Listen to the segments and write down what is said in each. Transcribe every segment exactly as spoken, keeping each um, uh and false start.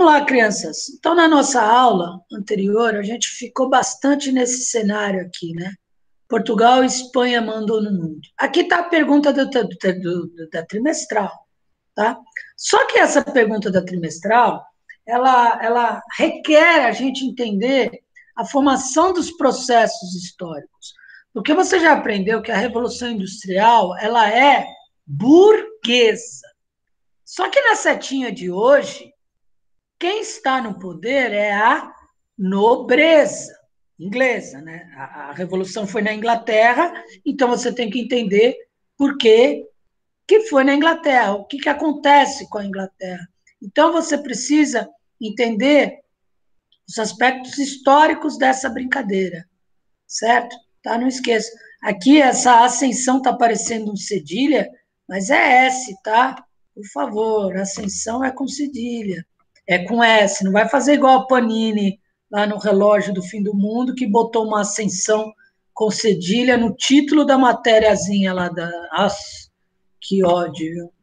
Vamos lá, crianças. Então, na nossa aula anterior, a gente ficou bastante nesse cenário aqui, né? Portugal e Espanha mandou no mundo. Aqui está a pergunta do, do, do, da trimestral, tá? Só que essa pergunta da trimestral, ela, ela requer a gente entender a formação dos processos históricos. Porque você já aprendeu que a Revolução Industrial, ela é burguesa. Só que na setinha de hoje, quem está no poder é a nobreza inglesa, né? A, a Revolução foi na Inglaterra, então você tem que entender por que, que foi na Inglaterra, o que, que acontece com a Inglaterra. Então você precisa entender os aspectos históricos dessa brincadeira, certo? Tá? Não esqueça. Aqui essa ascensão está parecendo um cedilha, mas é S, tá? Por favor, ascensão é com cedilha. É com S, não vai fazer igual a Panini lá no Relógio do Fim do Mundo, que botou uma ascensão com cedilha no título da matériazinha lá da... Nossa, que ódio.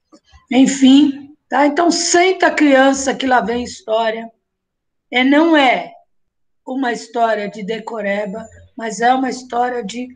Enfim, tá? Então senta a criança que lá vem história. É, não é uma história de decoreba, mas é uma história de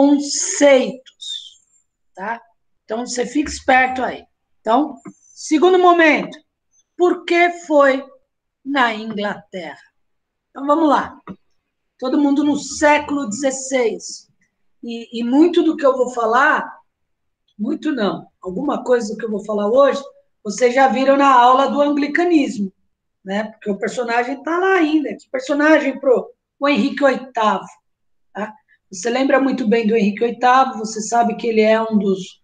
conceitos, tá? Então você fica esperto aí. Então, segundo momento, por que foi na Inglaterra? Então, vamos lá. Todo mundo no século dezesseis. E, e muito do que eu vou falar, muito não, alguma coisa do que eu vou falar hoje, vocês já viram na aula do anglicanismo, né? Porque o personagem está lá ainda. Que personagem pro o Henrique oitavo? Tá? Você lembra muito bem do Henrique oitavo, você sabe que ele é um dos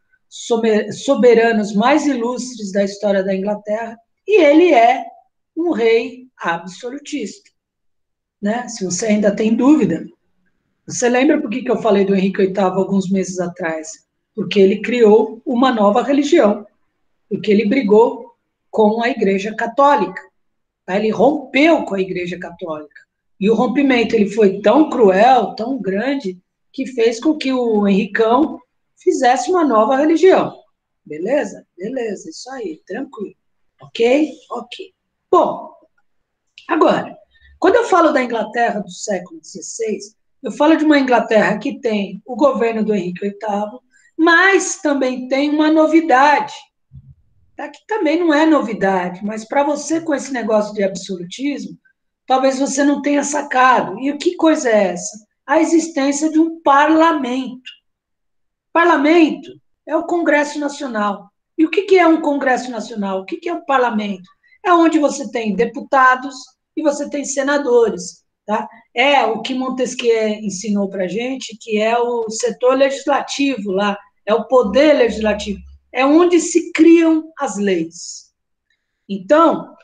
soberanos mais ilustres da história da Inglaterra, e ele é um rei absolutista, né? Se você ainda tem dúvida, você lembra por que que eu falei do Henrique oitavo alguns meses atrás? Porque ele criou uma nova religião, porque ele brigou com a Igreja Católica, tá? Ele rompeu com a Igreja Católica, e o rompimento ele foi tão cruel, tão grande, que fez com que o Henricão fizesse uma nova religião. Beleza? Beleza, isso aí, tranquilo. Ok? Ok. Bom, agora, quando eu falo da Inglaterra do século dezesseis, eu falo de uma Inglaterra que tem o governo do Henrique oitavo, mas também tem uma novidade, tá? Que também não é novidade, mas para você com esse negócio de absolutismo, talvez você não tenha sacado. E que coisa é essa? A existência de um parlamento. Parlamento é o Congresso Nacional. E o que é um Congresso Nacional? O que é um parlamento? É onde você tem deputados e você tem senadores. Tá? É o que Montesquieu ensinou para a gente, que é o setor legislativo lá, é o poder legislativo. É onde se criam as leis. Então,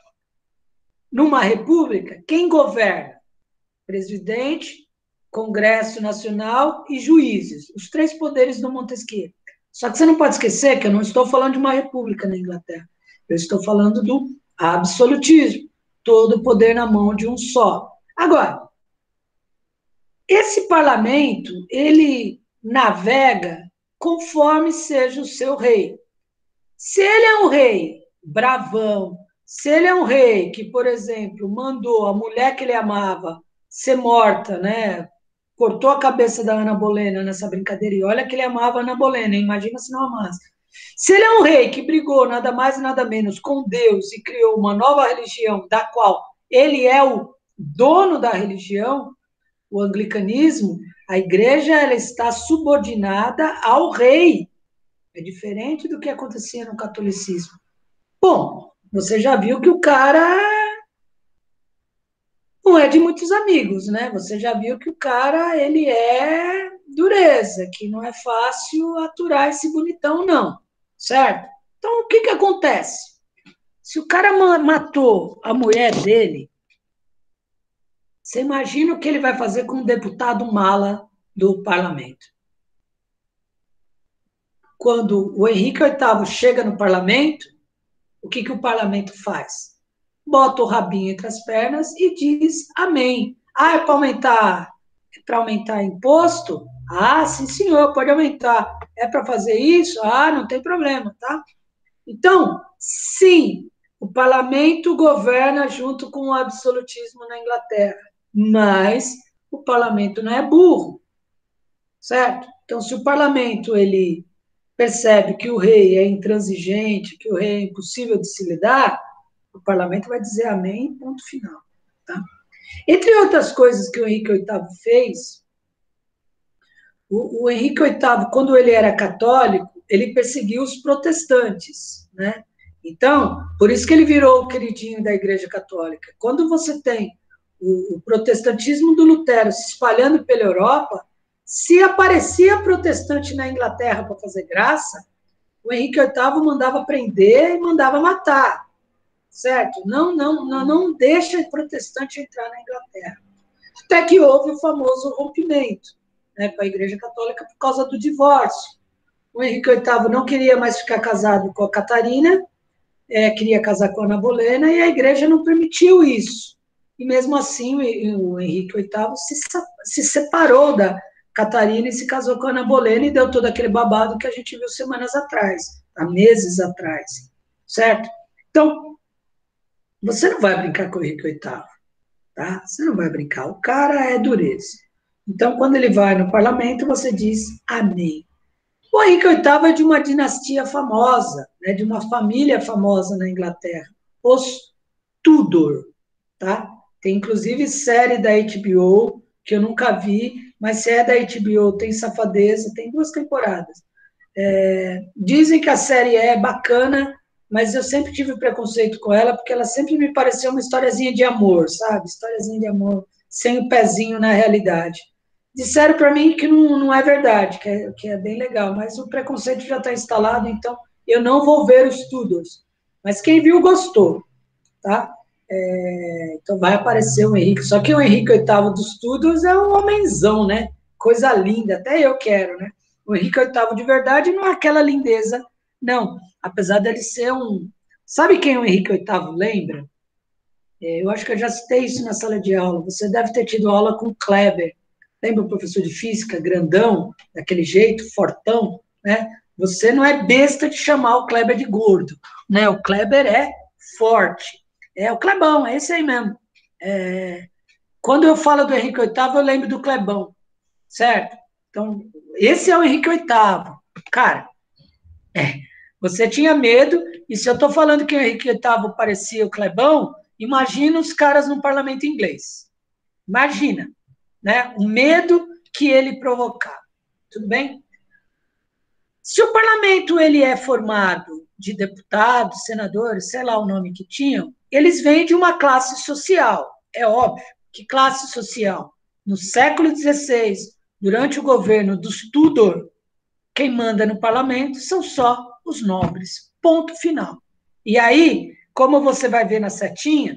numa república, quem governa? Presidente, Congresso Nacional e juízes, os três poderes do Montesquieu. Só que você não pode esquecer que eu não estou falando de uma república na Inglaterra, eu estou falando do absolutismo, todo o poder na mão de um só. Agora, esse parlamento, ele navega conforme seja o seu rei. Se ele é um rei bravão, se ele é um rei que, por exemplo, mandou a mulher que ele amava ser morta, né? Cortou a cabeça da Ana Bolena nessa brincadeira, e olha que ele amava a Ana Bolena, hein? Imagina se não amasse. Se ele é um rei que brigou nada mais e nada menos com Deus e criou uma nova religião, da qual ele é o dono da religião, o anglicanismo, a igreja ela está subordinada ao rei. É diferente do que acontecia no catolicismo. Bom, você já viu que o cara não é de muitos amigos, né? Você já viu que o cara, ele é dureza, que não é fácil aturar esse bonitão, não. Certo? Então, o que que acontece? Se o cara matou a mulher dele, você imagina o que ele vai fazer com um deputado mala do parlamento. Quando o Henrique oitavo chega no parlamento, o que que o parlamento faz? Bota o rabinho entre as pernas e diz amém. Ah, é para aumentar, é para aumentar imposto? Ah, sim, senhor, pode aumentar. É para fazer isso? Ah, não tem problema, tá? Então, sim, o parlamento governa junto com o absolutismo na Inglaterra, mas o parlamento não é burro, certo? Então, se o parlamento ele percebe que o rei é intransigente, que o rei é impossível de se lidar, o parlamento vai dizer amém, ponto final. Tá? Entre outras coisas que o Henrique oitavo fez, o, o Henrique oitavo, quando ele era católico, ele perseguiu os protestantes, né? Então, por isso que ele virou o queridinho da Igreja Católica. Quando você tem o, o protestantismo do Lutero se espalhando pela Europa, se aparecia protestante na Inglaterra para fazer graça, o Henrique oitavo mandava prender e mandava matar, certo? Não, não, não, não deixa protestante entrar na Inglaterra. Até que houve o famoso rompimento, né, com a Igreja Católica por causa do divórcio. O Henrique oitavo não queria mais ficar casado com a Catarina, é, queria casar com a Ana Bolena, e a Igreja não permitiu isso. E mesmo assim, o Henrique oitavo se, se separou da Catarina e se casou com a Ana Bolena e deu todo aquele babado que a gente viu semanas atrás, há meses atrás, certo? Então, você não vai brincar com o Henrique oitavo, tá? Você não vai brincar, o cara é dureza. Então, quando ele vai no parlamento, você diz amém. O Henrique oitavo é de uma dinastia famosa, né, de uma família famosa na Inglaterra, os Tudor, tá? Tem inclusive série da H B O, que eu nunca vi, mas se é da H B O, tem Safadeza, tem duas temporadas. É, dizem que a série é bacana, mas eu sempre tive preconceito com ela, porque ela sempre me pareceu uma historiazinha de amor, sabe? Historiazinha de amor, sem o pezinho na realidade. Disseram para mim que não, não é verdade, que é, que é bem legal, mas o preconceito já está instalado, então eu não vou ver os Tudors. Mas quem viu gostou, tá? É, então vai aparecer o Henrique, só que o Henrique oitavo dos Tudors é um homenzão, né? Coisa linda, até eu quero, né? O Henrique oitavo de verdade não é aquela lindeza, não. Apesar dele ser um... Sabe quem o Henrique oitavo lembra? É, eu acho que eu já citei isso na sala de aula. Você deve ter tido aula com o Kleber. Lembra o professor de física, grandão, daquele jeito, fortão, né? Você não é besta de chamar o Kleber de gordo, né? O Kleber é forte. É o Clebão, é esse aí mesmo. É... Quando eu falo do Henrique oitavo, eu lembro do Clebão, certo? Então, esse é o Henrique oitavo. Cara, é, você tinha medo, e se eu estou falando que o Henrique oitavo parecia o Clebão, imagina os caras no parlamento inglês. Imagina, né? O medo que ele provocava. Tudo bem? Se o parlamento ele é formado de deputados, senadores, sei lá o nome que tinham, eles vêm de uma classe social. É óbvio. Que classe social? No século dezesseis, durante o governo dos Tudor, quem manda no parlamento são só os nobres. Ponto final. E aí, como você vai ver na setinha,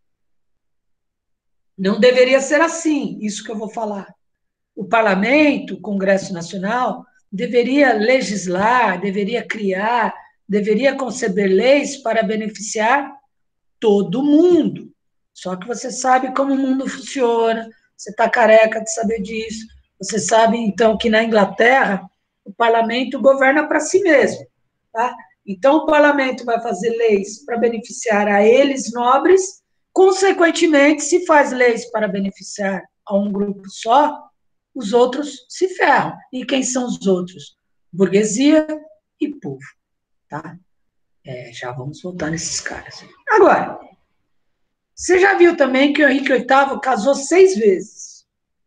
não deveria ser assim, isso que eu vou falar. O parlamento, o Congresso Nacional, deveria legislar, deveria criar, deveria conceber leis para beneficiar todo mundo. Só que você sabe como o mundo funciona, você está careca de saber disso. Você sabe, então, que na Inglaterra o parlamento governa para si mesmo. Tá? Então, o parlamento vai fazer leis para beneficiar a eles, nobres, consequentemente, se faz leis para beneficiar a um grupo só, os outros se ferram. E quem são os outros? Burguesia e povo. Tá? É, já vamos voltar nesses caras. Agora, você já viu também que o Henrique oitavo casou seis vezes.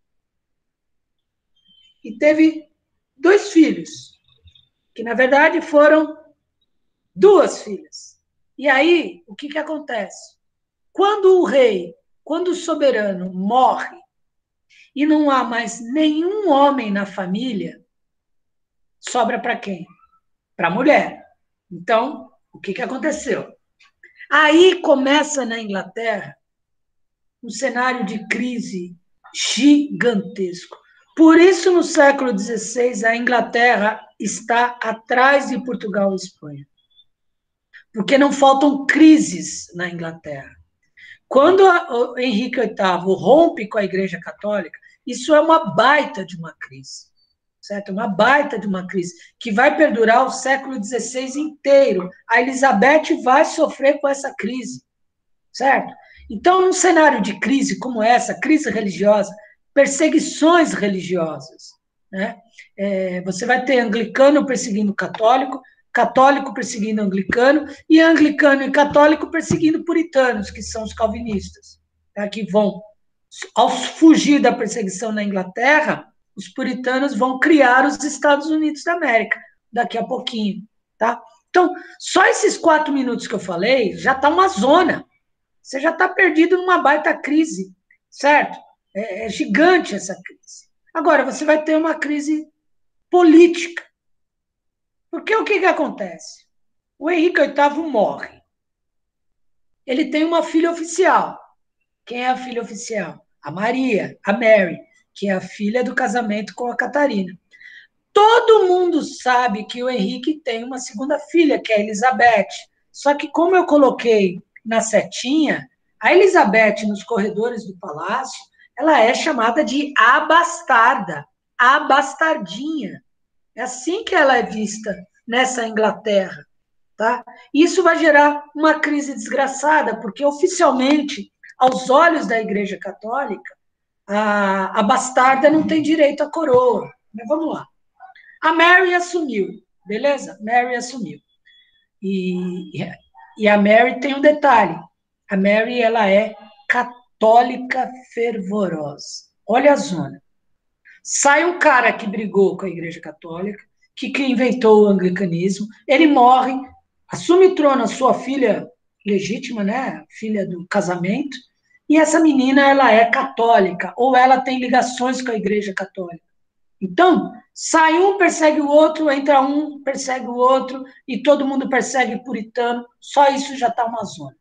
E teve dois filhos, que na verdade foram duas filhas. E aí, o que, que acontece? Quando o rei, quando o soberano morre e não há mais nenhum homem na família, sobra para quem? Para a mulher. Então, o que, que aconteceu? Aí começa na Inglaterra um cenário de crise gigantesco. Por isso, no século dezesseis, a Inglaterra está atrás de Portugal e Espanha. Porque não faltam crises na Inglaterra. Quando o Henrique oitavo rompe com a Igreja Católica, isso é uma baita de uma crise. certo? Uma baita de uma crise, que vai perdurar o século dezesseis inteiro. A Elizabeth vai sofrer com essa crise, certo? Então, num cenário de crise como essa, crise religiosa, perseguições religiosas, né? É, você vai ter anglicano perseguindo católico, católico perseguindo anglicano, e anglicano e católico perseguindo puritanos, que são os calvinistas, tá? Que vão, ao fugir da perseguição na Inglaterra, os puritanos vão criar os Estados Unidos da América, daqui a pouquinho, tá? Então, só esses quatro minutos que eu falei, já está uma zona. Você já está perdido numa baita crise, certo? É, é gigante essa crise. Agora, você vai ter uma crise política. Porque o que, que acontece? O Henrique oitavo morre. Ele tem uma filha oficial. Quem é a filha oficial? A Maria, a Mary, que é a filha do casamento com a Catarina. Todo mundo sabe que o Henrique tem uma segunda filha, que é a Elizabeth. Só que, como eu coloquei na setinha, a Elizabeth, nos corredores do palácio, ela é chamada de a bastarda, a bastardinha. É assim que ela é vista nessa Inglaterra, tá? Isso vai gerar uma crise desgraçada, porque oficialmente, aos olhos da Igreja Católica, a, a bastarda não tem direito à coroa. Mas vamos lá. A Mary assumiu, beleza? Mary assumiu. E, e a Mary tem um detalhe. A Mary, ela é católica fervorosa. Olha a zona. Sai um cara que brigou com a Igreja Católica, que, que inventou o anglicanismo, ele morre, assume o trono a sua filha legítima, né? Filha do casamento, e essa menina, ela é católica, ou ela tem ligações com a Igreja Católica. Então, sai um, persegue o outro, entra um, persegue o outro, e todo mundo persegue puritano, só isso já está uma zona.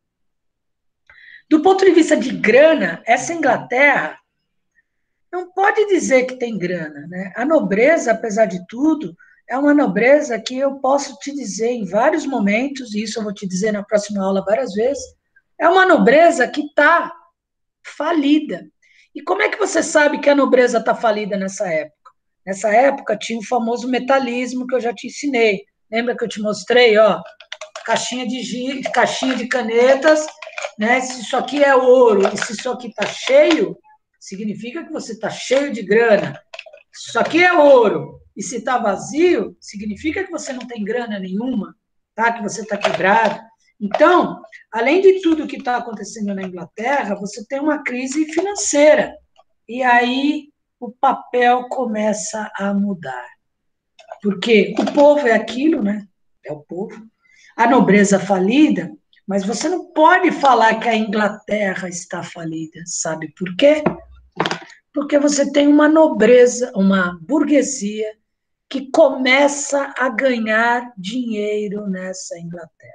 Do ponto de vista de grana, essa Inglaterra não pode dizer que tem grana, né? A nobreza, apesar de tudo, é uma nobreza que eu posso te dizer em vários momentos, e isso eu vou te dizer na próxima aula várias vezes, é uma nobreza que está falida. E como é que você sabe que a nobreza está falida nessa época? Nessa época tinha o famoso metalismo que eu já te ensinei. Lembra que eu te mostrei, ó, caixinha de giz, caixinha de canetas, né? Se isso aqui é ouro e se isso aqui está cheio, significa que você está cheio de grana. Se isso aqui é ouro e se está vazio, significa que você não tem grana nenhuma, tá? Que você está quebrado. Então, além de tudo que está acontecendo na Inglaterra, você tem uma crise financeira. E aí o papel começa a mudar. Porque o povo é aquilo, né? É o povo. A nobreza falida, mas você não pode falar que a Inglaterra está falida, sabe por quê? Porque você tem uma nobreza, uma burguesia que começa a ganhar dinheiro nessa Inglaterra.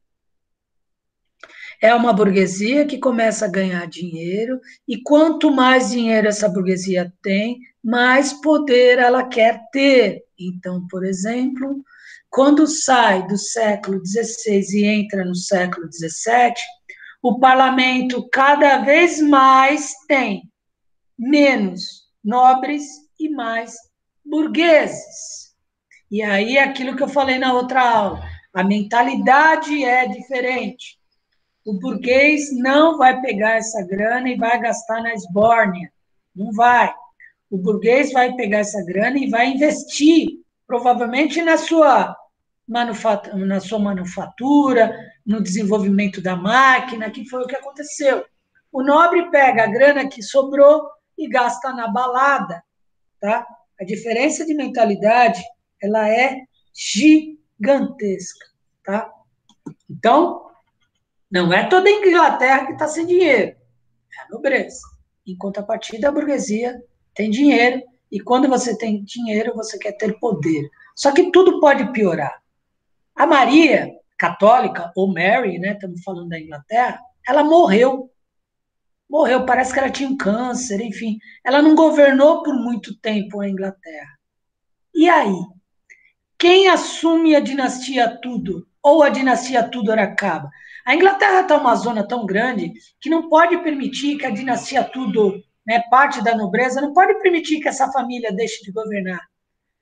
É uma burguesia que começa a ganhar dinheiro, e quanto mais dinheiro essa burguesia tem, mais poder ela quer ter. Então, por exemplo, quando sai do século dezesseis e entra no século dezessete, o parlamento cada vez mais tem menos nobres e mais burgueses. E aí, aquilo que eu falei na outra aula, a mentalidade é diferente. O burguês não vai pegar essa grana e vai gastar na esbórnia. Não vai. O burguês vai pegar essa grana e vai investir, provavelmente na sua, manufatura, na sua manufatura, no desenvolvimento da máquina, que foi o que aconteceu. O nobre pega a grana que sobrou e gasta na balada, tá? A diferença de mentalidade, ela é gigantesca, tá? Então, não é toda a Inglaterra que está sem dinheiro, é a nobreza. Em contrapartida, a burguesia tem dinheiro, e quando você tem dinheiro, você quer ter poder. Só que tudo pode piorar. A Maria, católica, ou Mary, né, estamos falando da Inglaterra, ela morreu. Morreu, parece que ela tinha um câncer, enfim. Ela não governou por muito tempo a Inglaterra. E aí? Quem assume a dinastia Tudor? Ou a dinastia Tudor acaba? A Inglaterra está uma zona tão grande que não pode permitir que a dinastia Tudor, né, parte da nobreza, não pode permitir que essa família deixe de governar.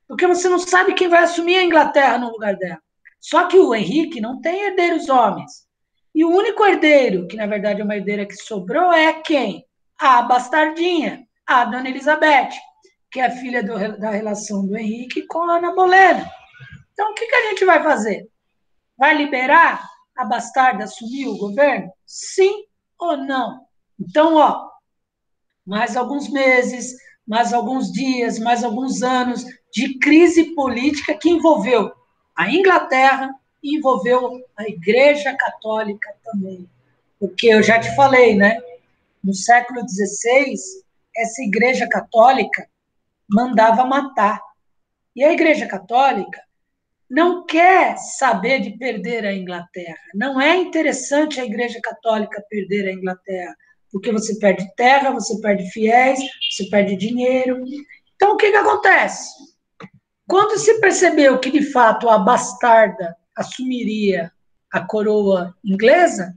porque você não sabe quem vai assumir a Inglaterra no lugar dela. Só que o Henrique não tem herdeiros homens. E o único herdeiro, que na verdade é uma herdeira que sobrou, é quem? A bastardinha, a Dona Elizabeth, que é filha do, da relação do Henrique com a Ana Bolena. Então, o que, que a gente vai fazer? Vai liberar a bastarda assumir o governo? Sim ou não? Então, ó, mais alguns meses, mais alguns dias, mais alguns anos de crise política que envolveu a Inglaterra e envolveu a Igreja Católica também. Porque eu já te falei, né? No século dezesseis, essa Igreja Católica mandava matar. E a Igreja Católica não quer saber de perder a Inglaterra. Não é interessante a Igreja Católica perder a Inglaterra, porque você perde terra, você perde fiéis, você perde dinheiro. Então, o que, que acontece? Quando se percebeu que, de fato, a bastarda assumiria a coroa inglesa,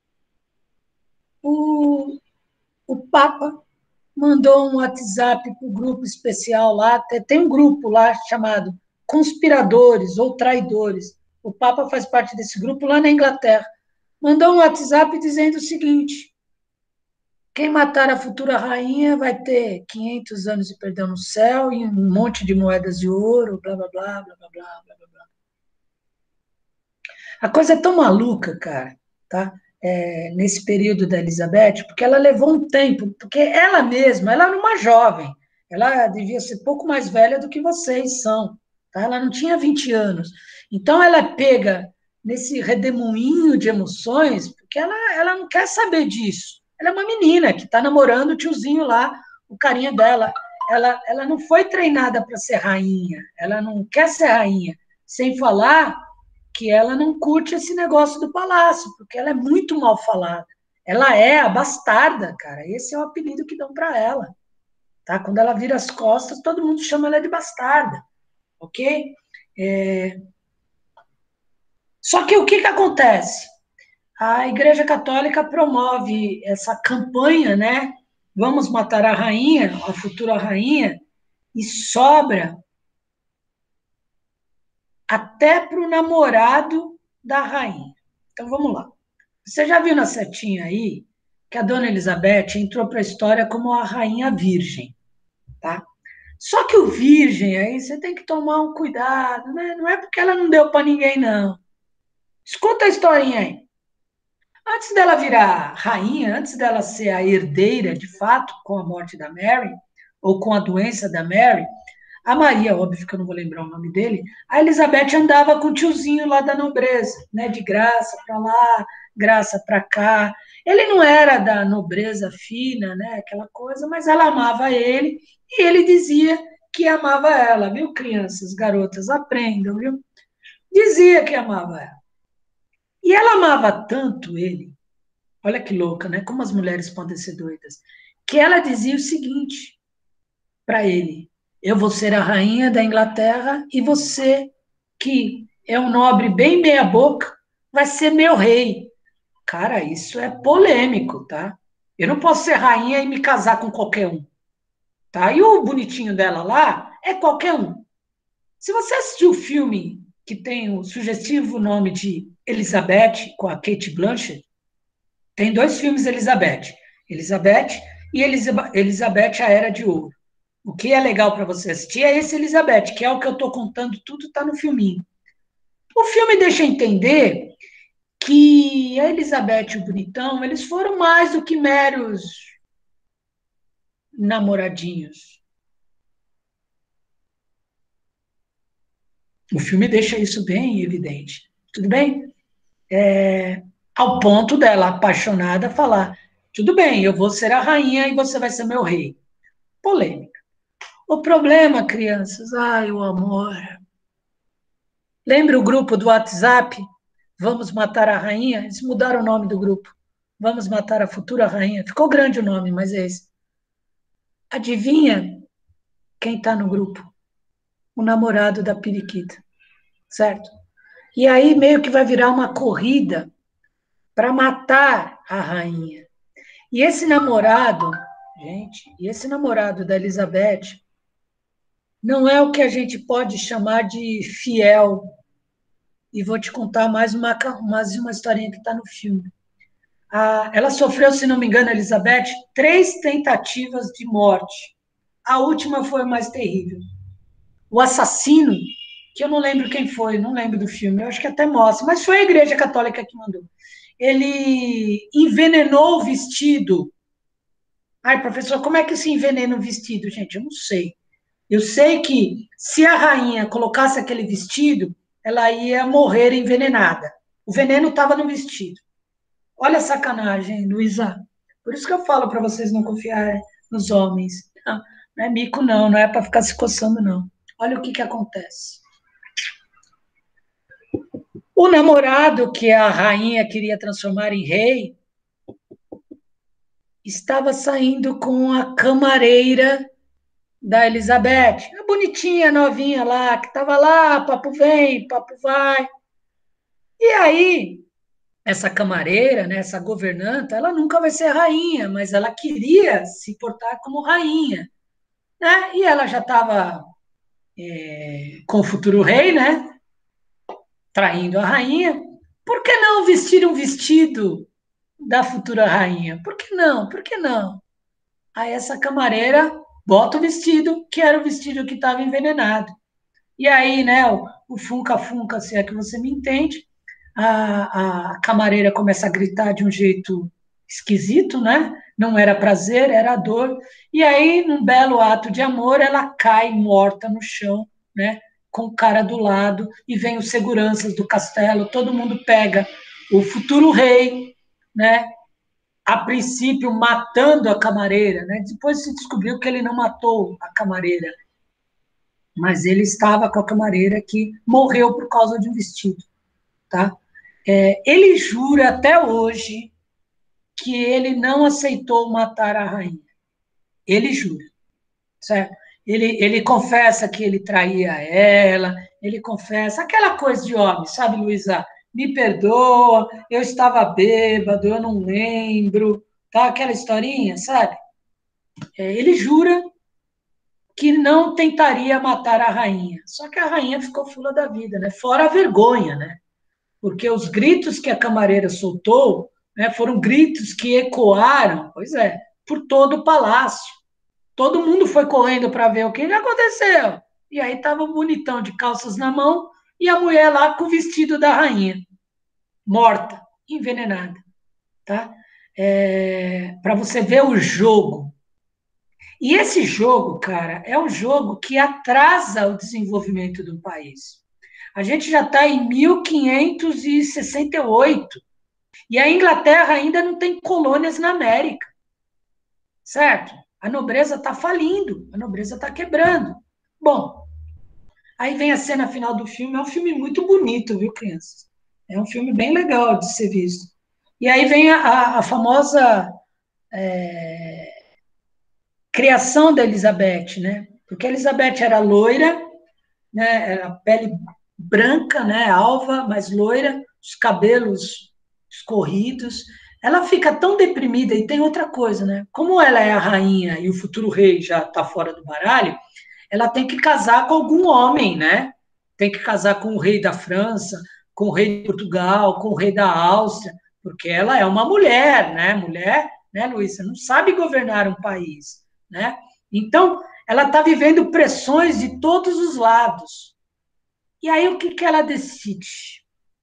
o, o Papa mandou um WhatsApp para o grupo especial lá, tem um grupo lá chamado Conspiradores ou Traidores. O Papa faz parte desse grupo lá na Inglaterra. Mandou um WhatsApp dizendo o seguinte: quem matar a futura rainha vai ter quinhentos anos de perdão no céu e um monte de moedas de ouro, blá, blá, blá, blá, blá, blá, blá, blá. A coisa é tão maluca, cara, tá? É, nesse período da Elizabeth, porque ela levou um tempo, porque ela mesma, ela era uma jovem, ela devia ser pouco mais velha do que vocês são, tá? Ela não tinha vinte anos. Então, ela pega nesse redemoinho de emoções, porque ela, ela não quer saber disso. Ela é uma menina que está namorando o tiozinho lá, o carinha dela. Ela, ela não foi treinada para ser rainha, ela não quer ser rainha. Sem falar que ela não curte esse negócio do palácio, porque ela é muito mal falada. Ela é a bastarda, cara. Esse é o apelido que dão para ela. Tá? Quando ela vira as costas, todo mundo chama ela de bastarda. Ok? É... Só que o que, que acontece? A Igreja Católica promove essa campanha, né? Vamos matar a rainha, a futura rainha, e sobra até para o namorado da rainha. Então vamos lá. Você já viu na setinha aí que a Dona Elizabeth entrou para a história como a rainha virgem, tá? Só que o virgem aí você tem que tomar um cuidado, né? Não é porque ela não deu para ninguém, não. Escuta a historinha aí. Antes dela virar rainha, antes dela ser a herdeira, de fato, com a morte da Mary, ou com a doença da Mary, a Maria, óbvio que eu não vou lembrar o nome dele, a Elizabeth andava com o tiozinho lá da nobreza, né? De graça para lá, graça para cá. Ele não era da nobreza fina, né? Aquela coisa, mas ela amava ele e ele dizia que amava ela, viu, crianças, garotas, aprendam, viu? Dizia que amava ela. E ela amava tanto ele, olha que louca, né? Como as mulheres podem ser doidas, que ela dizia o seguinte para ele: eu vou ser a rainha da Inglaterra e você, que é um nobre bem meia-boca, vai ser meu rei. Cara, isso é polêmico, tá? Eu não posso ser rainha e me casar com qualquer um, tá? E o bonitinho dela lá é qualquer um. Se você assistiu o filme que tem o sugestivo nome de Elizabeth, com a Kate Blanchett, tem dois filmes Elizabeth. Elizabeth e Elizabeth, a Era de Ouro. O que é legal para você assistir é esse Elizabeth, que é o que eu estou contando, tudo está no filminho. O filme deixa entender que a Elizabeth e o Bonitão, eles foram mais do que meros namoradinhos. O filme deixa isso bem evidente. Tudo bem? É, ao ponto dela, apaixonada, falar: tudo bem, eu vou ser a rainha e você vai ser meu rei. Polêmica. O problema, crianças, ai, o amor. Lembra o grupo do WhatsApp? Vamos matar a rainha? Eles mudaram o nome do grupo. Vamos matar a futura rainha. Ficou grande o nome, mas é esse. Adivinha quem está no grupo? O namorado da periquita, certo? E aí meio que vai virar uma corrida para matar a rainha. E esse namorado, gente, e esse namorado da Elizabeth não é o que a gente pode chamar de fiel. E vou te contar mais uma, mais uma historinha que está no filme. Ah, ela sofreu, se não me engano, Elizabeth, três tentativas de morte. A última foi a mais terrível. O assassino, que eu não lembro quem foi, não lembro do filme, eu acho que até mostra, mas foi a Igreja Católica que mandou. Ele envenenou o vestido. Ai, professor, como é que se envenena o vestido, gente? Eu não sei. Eu sei que se a rainha colocasse aquele vestido, ela ia morrer envenenada. O veneno estava no vestido. Olha a sacanagem, Luísa. Por isso que eu falo para vocês não confiarem nos homens. Não, não é mico, não. Não é para ficar se coçando, não. Olha o que, que acontece. O namorado que a rainha queria transformar em rei estava saindo com a camareira da Elizabeth, a bonitinha, novinha lá, que estava lá, papo vem, papo vai. E aí, essa camareira, né, essa governanta, ela nunca vai ser rainha, mas ela queria se portar como rainha, né? E ela já estava é, com o futuro rei, né? Traindo a rainha. Por que não vestir um vestido da futura rainha? Por que não? Por que não? Aí essa camareira bota o vestido, que era o vestido que estava envenenado. E aí, né, o, o funca-funca, se é que você me entende, a, a camareira começa a gritar de um jeito esquisito, né? Não era prazer, era dor. E aí, num belo ato de amor, ela cai morta no chão, né? Com o cara do lado, e vem os seguranças do castelo, todo mundo pega o futuro rei, né? A princípio matando a camareira, né? Depois se descobriu que ele não matou a camareira, mas ele estava com a camareira que morreu por causa de um vestido, tá? É, ele jura até hoje que ele não aceitou matar a rainha. Ele jura, certo? Ele, ele confessa que ele traía ela, ele confessa aquela coisa de homem, sabe, Luísa? Me perdoa, eu estava bêbado, eu não lembro, tá? Aquela historinha, sabe? É, ele jura que não tentaria matar a rainha. Só que a rainha ficou fula da vida, né? Fora a vergonha, né? Porque os gritos que a camareira soltou, né, foram gritos que ecoaram, pois é, por todo o palácio. Todo mundo foi correndo para ver o que aconteceu. E aí estava o bonitão de calças na mão e a mulher lá com o vestido da rainha, morta, envenenada, tá? É, para você ver o jogo. E esse jogo, cara, é um jogo que atrasa o desenvolvimento do país. A gente já está em mil quinhentos e sessenta e oito e a Inglaterra ainda não tem colônias na América, certo? A nobreza está falindo, a nobreza está quebrando. Bom, aí vem a cena final do filme, é um filme muito bonito, viu, crianças? É um filme bem legal de ser visto. E aí vem a, a, a famosa é, criação da Elizabeth, né? Porque a Elizabeth era loira, né? Era pele branca, né? Alva, mas loira, os cabelos escorridos. Ela fica tão deprimida, e tem outra coisa, né? Como ela é a rainha e o futuro rei já está fora do baralho, ela tem que casar com algum homem, né? Tem que casar com o rei da França, com o rei de Portugal, com o rei da Áustria, porque ela é uma mulher, né? Mulher, né, Luísa, não sabe governar um país, né? Então, ela está vivendo pressões de todos os lados. E aí, o que, que ela decide?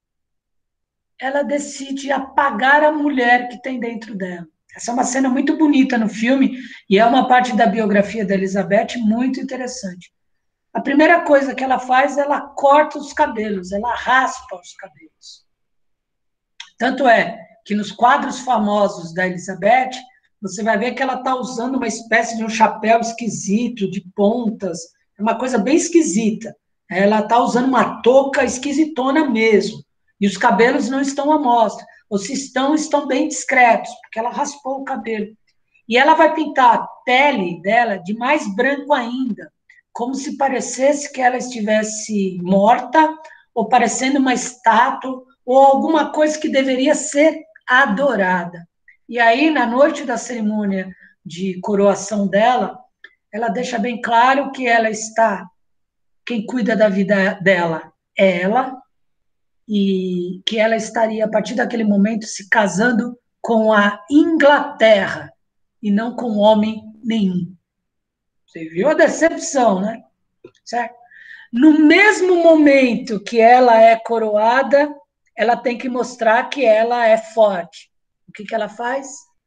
Ela decide apagar a mulher que tem dentro dela. Essa é uma cena muito bonita no filme e é uma parte da biografia da Elizabeth muito interessante. A primeira coisa que ela faz, ela corta os cabelos, ela raspa os cabelos. Tanto é que nos quadros famosos da Elizabeth, você vai ver que ela está usando uma espécie de um chapéu esquisito, de pontas, é uma coisa bem esquisita. Ela está usando uma touca esquisitona mesmo. E os cabelos não estão à mostra. Ou se estão, estão bem discretos, porque ela raspou o cabelo. E ela vai pintar a pele dela de mais branco ainda, como se parecesse que ela estivesse morta, ou parecendo uma estátua, ou alguma coisa que deveria ser adorada. E aí, na noite da cerimônia de coroação dela, ela deixa bem claro que ela está quem cuida da vida dela é ela, e que ela estaria, a partir daquele momento, se casando com a Inglaterra, e não com homem nenhum. Você viu a decepção, né? Certo? No mesmo momento que ela é coroada, ela tem que mostrar que ela é forte. O que, que ela faz?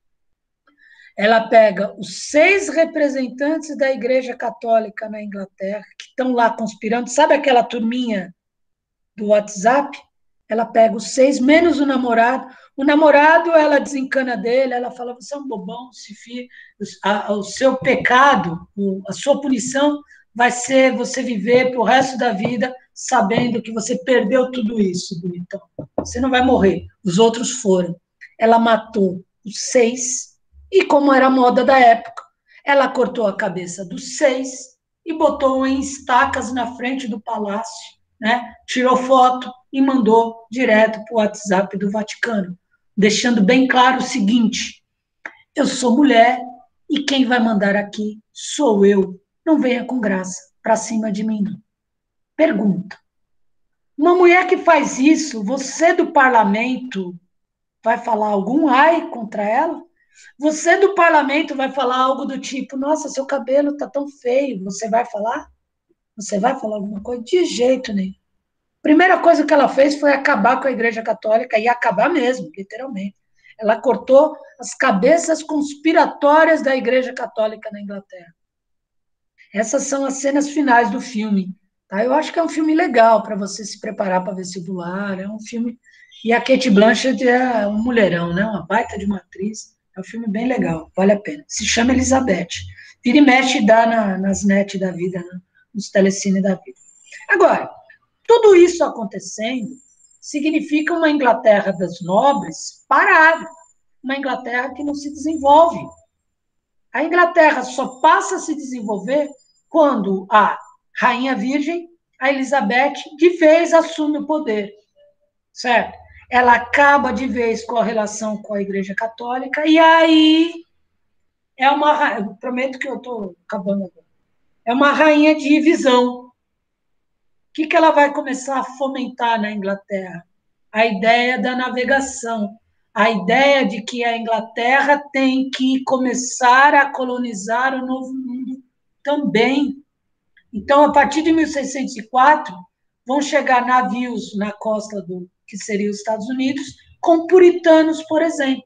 Ela pega os seis representantes da Igreja Católica na Inglaterra, que estão lá conspirando, sabe aquela turminha do WhatsApp? Ela pega os seis, menos o namorado. O namorado, ela desencana dele, ela fala, você é um bobão, se fia, o seu pecado, a sua punição vai ser você viver pro resto da vida sabendo que você perdeu tudo isso, bonitão. Você não vai morrer, os outros foram. Ela matou os seis, e como era a moda da época, ela cortou a cabeça dos seis e botou em estacas na frente do palácio, né? Tirou foto e mandou direto para o WhatsApp do Vaticano, deixando bem claro o seguinte, eu sou mulher e quem vai mandar aqui sou eu. Não venha com graça para cima de mim. Pergunta. Uma mulher que faz isso, você do parlamento vai falar algum ai contra ela? Você do parlamento vai falar algo do tipo, nossa, seu cabelo está tão feio, você vai falar? Você vai falar alguma coisa? De jeito nenhum. Primeira coisa que ela fez foi acabar com a Igreja Católica, e acabar mesmo, literalmente. Ela cortou as cabeças conspiratórias da Igreja Católica na Inglaterra. Essas são as cenas finais do filme. Tá? Eu acho que é um filme legal para você se preparar para vestibular. É um filme. E a Cate Blanchett é um mulherão, né? Uma baita de uma atriz. É um filme bem legal, vale a pena. Se chama Elizabeth. Vira e mexe e dá na, nas net da vida, né? Nos telecine da vida. Agora, tudo isso acontecendo significa uma Inglaterra das nobres parada, uma Inglaterra que não se desenvolve. A Inglaterra só passa a se desenvolver quando a Rainha Virgem, a Elizabeth, de vez assume o poder, certo? Ela acaba de vez com a relação com a Igreja Católica, e aí é uma... Eu prometo que eu estou acabando agora. É uma rainha de visão. O que, que ela vai começar a fomentar na Inglaterra? A ideia da navegação, a ideia de que a Inglaterra tem que começar a colonizar o Novo Mundo também. Então, a partir de mil seiscentos e quatro, vão chegar navios na costa do que seria os Estados Unidos, com puritanos, por exemplo.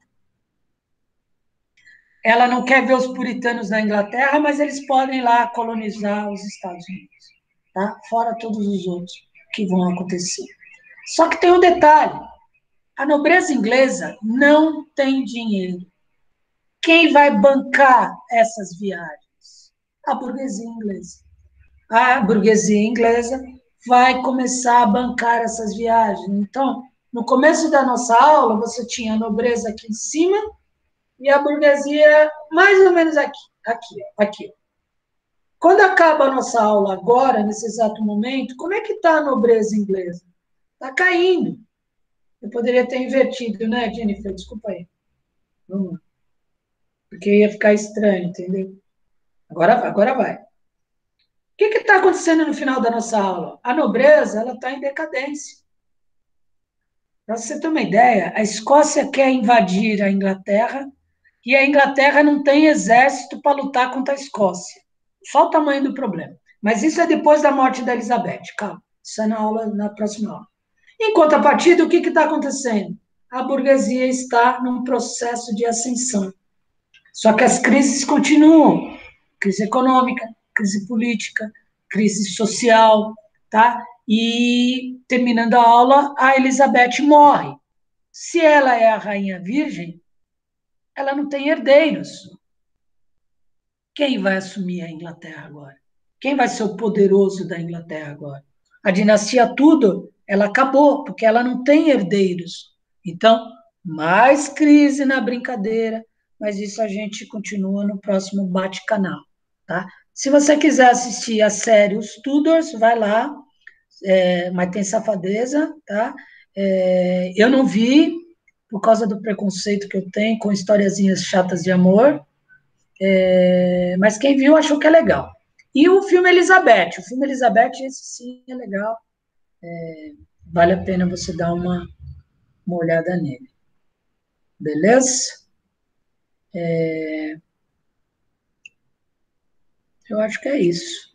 Ela não quer ver os puritanos na Inglaterra, mas eles podem ir lá colonizar os Estados Unidos, tá? Fora todos os outros que vão acontecer. Só que tem um detalhe, a nobreza inglesa não tem dinheiro. Quem vai bancar essas viagens? A burguesia inglesa. A burguesia inglesa vai começar a bancar essas viagens. Então, no começo da nossa aula, você tinha a nobreza aqui em cima e a burguesia mais ou menos aqui, aqui, aqui. Quando acaba a nossa aula agora, nesse exato momento, como é que está a nobreza inglesa? Está caindo. Eu poderia ter invertido, né, Jennifer? Desculpa aí. Vamos lá. Porque ia ficar estranho, entendeu? Agora, agora vai. O que está acontecendo no final da nossa aula? A nobreza ela está em decadência. Para você ter uma ideia, a Escócia quer invadir a Inglaterra e a Inglaterra não tem exército para lutar contra a Escócia. Só o tamanho do problema. Mas isso é depois da morte da Elizabeth. Calma, isso é na aula, na próxima aula. Em contrapartida, o que está acontecendo? A burguesia está num processo de ascensão. Só que as crises continuam. Crise econômica, crise política, crise social, tá? E, terminando a aula, a Elizabeth morre. Se ela é a rainha virgem, ela não tem herdeiros. Quem vai assumir a Inglaterra agora? Quem vai ser o poderoso da Inglaterra agora? A dinastia Tudor, ela acabou, porque ela não tem herdeiros. Então, mais crise na brincadeira, mas isso a gente continua no próximo Bate-Canal, tá? Se você quiser assistir a série Os Tudors, vai lá, é, mas tem safadeza, tá? É, eu não vi, por causa do preconceito que eu tenho com historiazinhas chatas de amor, é, mas quem viu achou que é legal. E o filme Elizabeth. O filme Elizabeth, esse sim é legal. É, vale a pena você dar uma, uma olhada nele. Beleza? É, eu acho que é isso.